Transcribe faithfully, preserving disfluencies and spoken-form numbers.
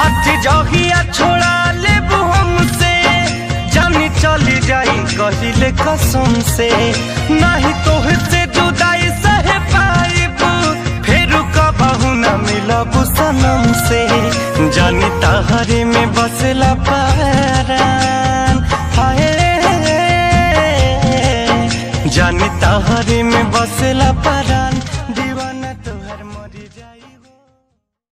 हाथ जहिया छोड़ा लेबू हमसे जानी चली जाई कहिले कसम से नहीं तोहसे जुदाई सहे पाइब फिर कबहू न मिलब सनम से जानी तहरे में बसला परान हाय जानी तहरे में बसला